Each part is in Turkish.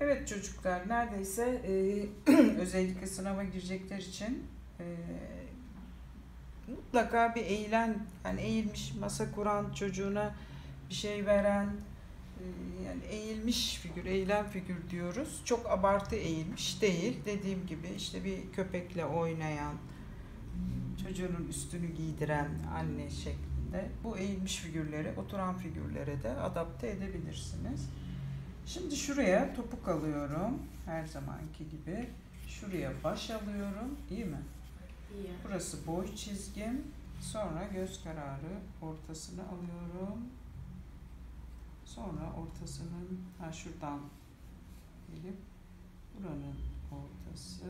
Evet çocuklar, neredeyse özellikle sınava girecekler için mutlaka bir eğilen, yani eğilmiş masa kuran, çocuğuna bir şey veren, yani eğilmiş figür, eğilen figür diyoruz. Çok abartı eğilmiş değil. Dediğim gibi işte bir köpekle oynayan, çocuğunun üstünü giydiren anne şeklinde bu eğilmiş figürleri oturan figürlere de adapte edebilirsiniz. Şimdi şuraya topuk alıyorum. Her zamanki gibi. Şuraya baş alıyorum. İyi mi? İyi. Burası boy çizgim. Sonra göz kararı ortasını alıyorum. Sonra ortasının şuradan gelip buranın ortası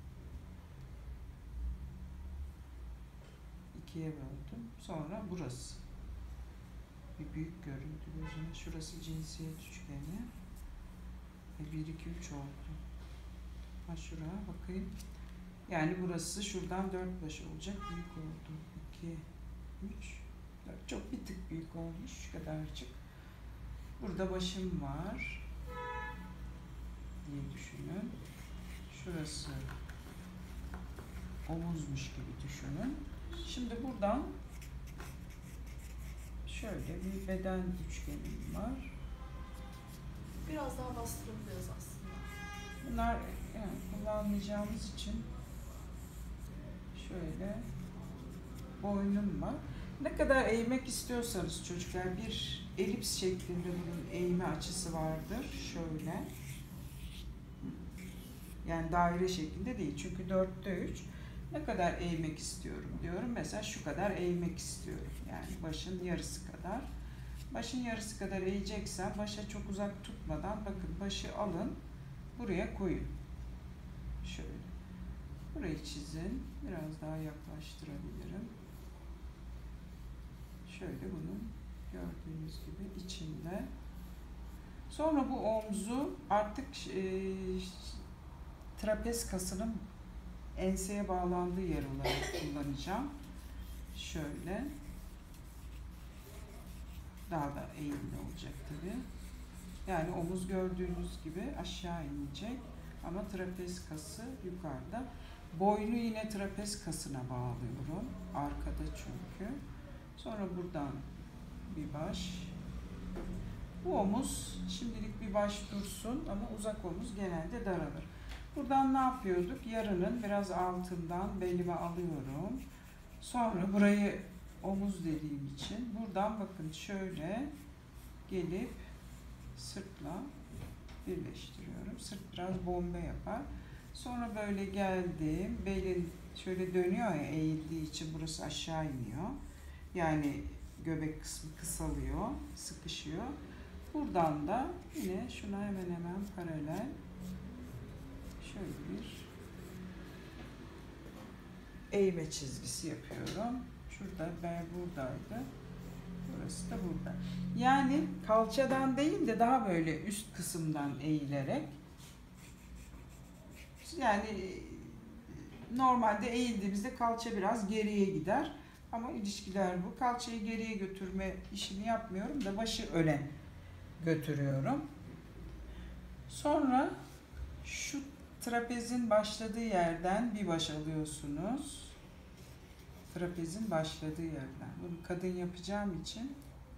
ikiye böldüm. Sonra burası. Bir büyük görüntü gözüme. Şurası cinsiyet üçgeni. 1, 2, 3 oldu. Şuraya bakayım. Yani burası şuradan 4 baş olacak. Büyük oldu. 2, 3, 4. Çok bir tık büyük olmuş. Şu kadarcık. Burada başım var diye düşünün. Şurası omuzmuş gibi düşünün. Şimdi buradan şöyle bir beden üçgenim var. Biraz daha bastırabiliriz aslında. Bunlar yani kullanmayacağımız için şöyle boynum var. Ne kadar eğmek istiyorsanız çocuklar, bir elips şeklinde bunun eğme açısı vardır. Şöyle. Yani daire şeklinde değil. Çünkü 4'te 3. Ne kadar eğmek istiyorum diyorum. Mesela şu kadar eğmek istiyorum. Yani başın yarısı kadar. Başın yarısı kadar eğeceksen başa çok uzak tutmadan bakın başı alın. Buraya koyun. Şöyle. Burayı çizin. Biraz daha yaklaştırabilirim. Şöyle bunun gördüğünüz gibi içinde. Sonra bu omzu artık trapez kasının enseye bağlandığı yer olarak kullanacağım. Şöyle. Daha da eğimli olacak tabii. Yani omuz gördüğünüz gibi aşağı inecek. Ama trapez kası yukarıda. Boynu yine trapez kasına bağlıyorum. Arkada çünkü. Sonra buradan bir baş. Bu omuz şimdilik bir baş dursun ama uzak omuz genelde daralır. Buradan ne yapıyorduk? Yarının biraz altından belime alıyorum. Sonra burayı omuz dediğim için buradan bakın şöyle gelip sırtla birleştiriyorum. Sırt biraz bombe yapar. Sonra böyle geldim. Belin şöyle dönüyor ya, eğildiği için burası aşağı iniyor. Yani göbek kısmı kısalıyor, sıkışıyor. Buradan da yine şuna hemen hemen paralel şöyle bir eğme çizgisi yapıyorum. Şurada bel buradaydı. Burası da burada. Yani kalçadan değil de daha böyle üst kısımdan eğilerek, yani normalde eğildiğimizde kalça biraz geriye gider. Ama ilişkiler bu. Kalçayı geriye götürme işini yapmıyorum da başı öne götürüyorum. Sonra şu trapezin başladığı yerden bir baş alıyorsunuz. Trapezin başladığı yerden. Bunu kadın yapacağım için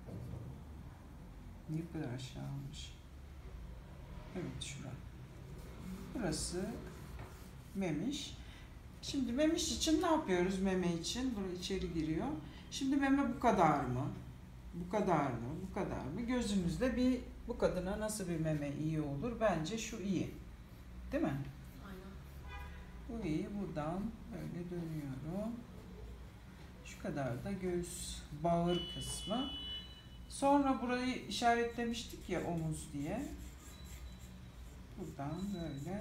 niye bu kadar aşağı almış? Evet, şura. Burası memiş. Şimdi memiş için ne yapıyoruz meme için? Buraya içeri giriyor. Şimdi meme bu kadar mı? Bu kadar mı? Bu kadar mı? Gözünüzde bir bu kadına nasıl bir meme iyi olur? Bence şu iyi. Değil mi? Aynen. Bu iyi. Buradan böyle dönüyorum. Şu kadar da göğüs bağır kısmı. Sonra burayı işaretlemiştik ya omuz diye. Buradan böyle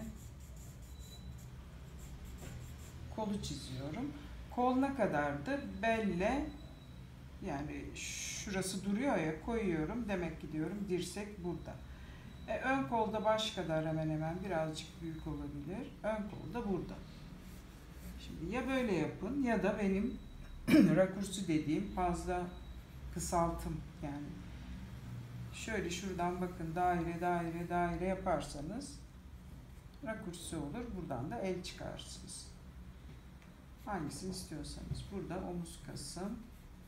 kolu çiziyorum. Kol ne kadardı? Belle, yani şurası duruyor ya, koyuyorum. Demek ki diyorum dirsek burada. Ön kolda baş kadar hemen hemen birazcık büyük olabilir. Ön kolda burada. Şimdi ya böyle yapın ya da benim rakursu dediğim fazla kısaltım, yani şöyle şuradan bakın daire daire daire yaparsanız rakursi olur. Buradan da el çıkarsınız. Hangisini istiyorsanız. Burada omuz kasım.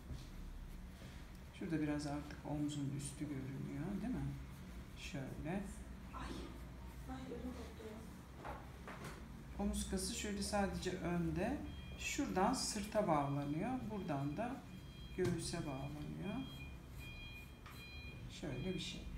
Şurada biraz artık omzun üstü görünüyor, değil mi? Şöyle. Ay ödüm koptu ya. Omuz kası şöyle sadece önde. Şuradan sırta bağlanıyor. Buradan da göğüse bağlanıyor. Şöyle bir şey.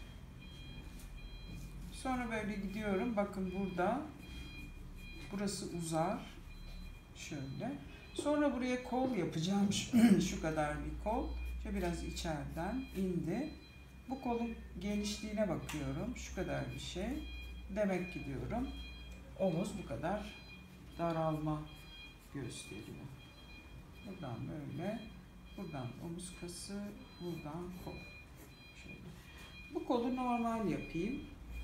Sonra böyle gidiyorum. Bakın burada. Burası uzar. Şöyle. Sonra buraya kol yapacağım. Şu kadar bir kol. Şöyle biraz içeriden indi. Bu kolun genişliğine bakıyorum. Şu kadar bir şey. Demek ki diyorum. Omuz bu kadar daralma gösteriyor. Buradan böyle. Buradan omuz kası. Buradan kol. Şöyle. Bu kolu normal yapayım.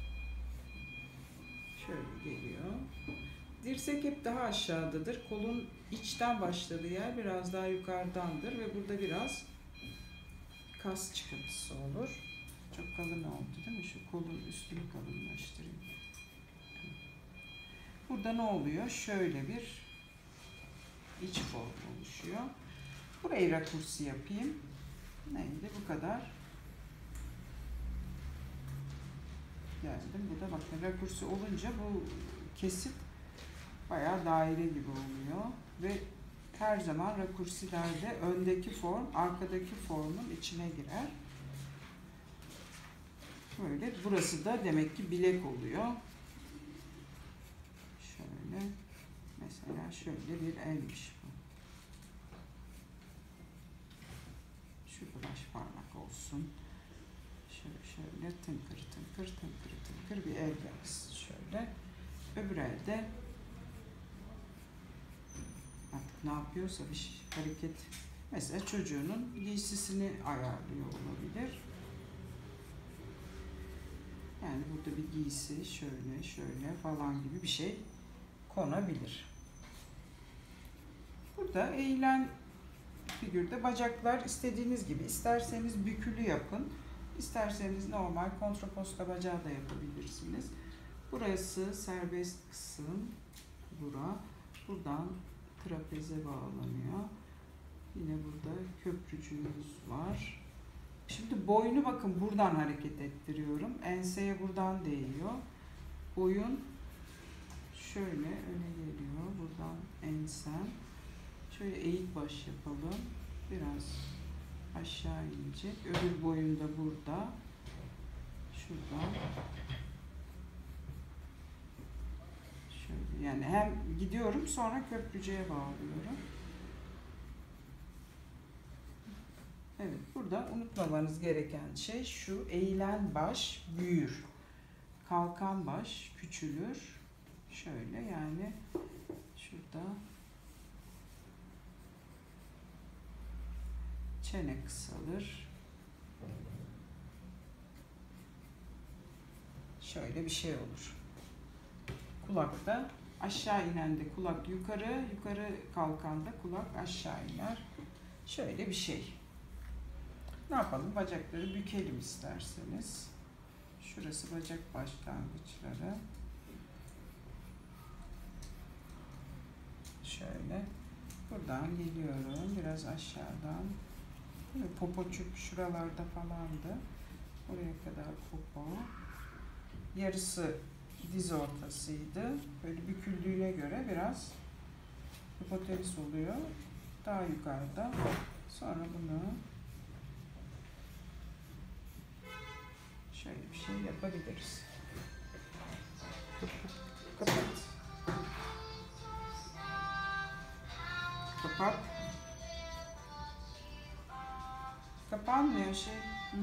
Şöyle geliyor. Dirsek hep daha aşağıdadır. Kolun içten başladığı yer biraz daha yukarıdandır ve burada biraz kas çıkıntısı olur. Çok kalın oldu değil mi? Şu kolun üstünü kalınlaştırayım. Burada ne oluyor? Şöyle bir iç form oluşuyor. Burayı rakursi yapayım. Neydi? Bu kadar. Geldim. Bu da bakın rakursi olunca bu kesit bayağı daire gibi oluyor ve her zaman rakursilerde öndeki form arkadaki formun içine girer. Böyle burası da demek ki bilek oluyor. Şöyle mesela şöyle bir elmiş bu. Şu baş parmak olsun. Şöyle tınkır tınkır tınkır tınkır bir el yapsın şöyle. Öbür elde artık ne yapıyorsa bir hareket. Mesela çocuğunun giysisini ayarlıyor olabilir. Yani burada bir giysi şöyle şöyle falan gibi bir şey konabilir. Burada eğilen figürde bacaklar istediğiniz gibi. İsterseniz bükülü yapın. İsterseniz normal kontraposta bacağı da yapabilirsiniz. Burası serbest kısım. Buradan trapeze bağlanıyor. Yine burada köprücüğümüz var. Şimdi boynu bakın buradan hareket ettiriyorum. Enseye buradan değiyor. Boyun şöyle öne geliyor. Buradan ensen. Şöyle eğik baş yapalım. Biraz aşağı inecek. Öbür boyun da burada. Şuradan. Şöyle yani hem gidiyorum sonra köprücüğe bağlıyorum. Evet, burada unutmamanız gereken şey şu: eğilen baş büyür. Kalkan baş küçülür. Şöyle yani şurada çene kısalır. Şöyle bir şey olur. Kulakta aşağı inen de kulak yukarı, yukarı kalkan da kulak aşağı iner. Şöyle bir şey. Ne yapalım? Bacakları bükelim isterseniz. Şurası bacak başlangıçları. Şöyle. Buradan geliyorum. Biraz aşağıdan. Popoçuk şuralarda falandı. Oraya kadar popo. Yarısı diz ortasıydı. Böyle büküldüğüne göre biraz hipotenis oluyor. Daha yukarıda. Sonra bunu şöyle bir şey yapabiliriz. Kapat. Kapat. Kapanmıyor şey. Hı.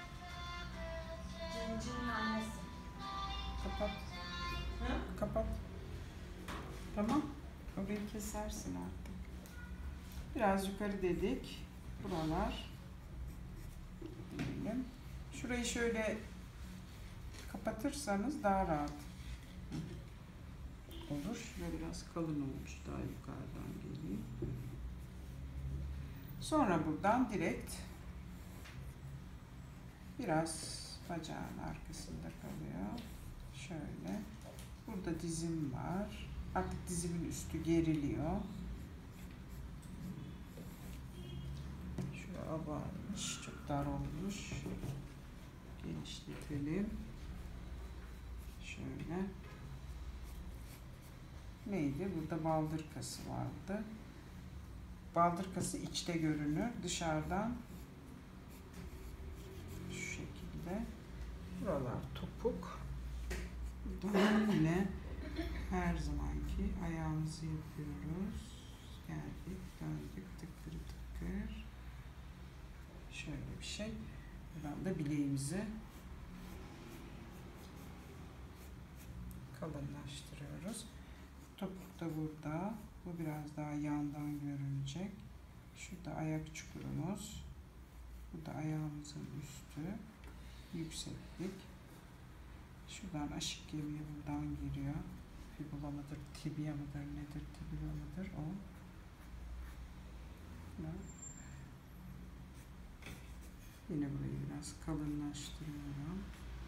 Cincinin annesi. Kapat. Hı? Kapat. Tamam. Orayı kesersin artık. Biraz yukarı dedik. Buralar. Diyelim. Şurayı şöyle kapatırsanız daha rahat olur. Şurada biraz kalın olmuş. Daha yukarıdan geleyim. Sonra buradan direkt biraz bacağın arkasında kalıyor. Şöyle. Burada dizim var. Artık dizimin üstü geriliyor. Şuraya abarmış. Çok dar olmuş. Genişletelim. Şöyle. Neydi? Burada baldırkası vardı. Baldırkası içte görünür. Dışarıdan şu şekilde. Buralar topuk. Buradan yine her zamanki ayağımızı yapıyoruz. Geldik, döndük, tıkır tıkır. Şöyle bir şey. Buradan da bileğimizi kalınlaştırıyoruz. Topuk da burada. Bu biraz daha yandan görünecek. Şurada ayak çukurumuz. Burada ayağımızın üstü. Yükseklik. Şuradan aşık kemiği buradan giriyor. Fibula mıdır, tibia mıdır, nedir, tibia mıdır o. Yine burayı biraz kalınlaştırıyorum.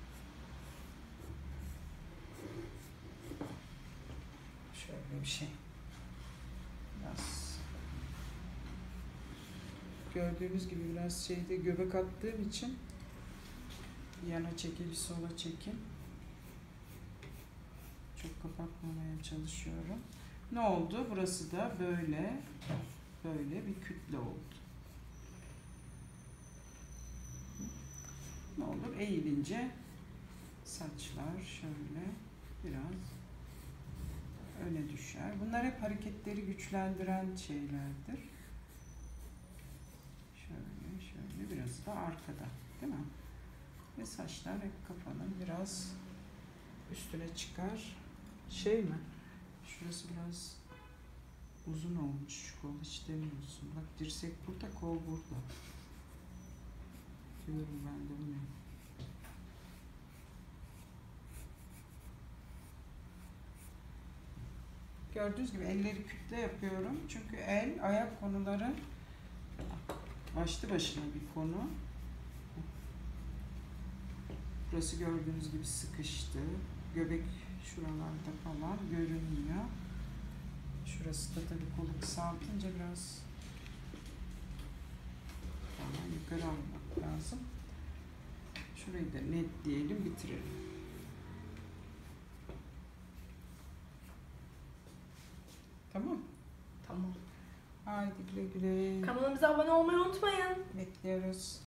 Şöyle bir şey. Biraz gördüğünüz gibi biraz şeyde göbek attığım için yana çekil, sola çekin. Çok kapatmamaya çalışıyorum. Ne oldu? Burası da böyle bir kütle oldu. Ne olur? Eğilince saçlar şöyle biraz öne düşer. Bunlar hep hareketleri güçlendiren şeylerdir. Şöyle biraz da arkada, değil mi? Ve saçlar hep kafanın biraz üstüne çıkar. Şey mi? Şurası biraz uzun olmuş. Şu kol hiç demiyorsun. Bak dirsek burada, kol burada. Diyorum ben de bunu. Gördüğünüz gibi elleri kütle yapıyorum. Çünkü el, ayak konuları başlı başına bir konu. Burası gördüğünüz gibi sıkıştı. Göbek şuralarda falan görünmüyor. Şurası da tabii kolu kısaltınca biraz falan yukarı almak lazım. Şurayı da netleyelim, bitirelim. Tamam. Tamam. Haydi güle güle. Kanalımıza abone olmayı unutmayın. Bekliyoruz.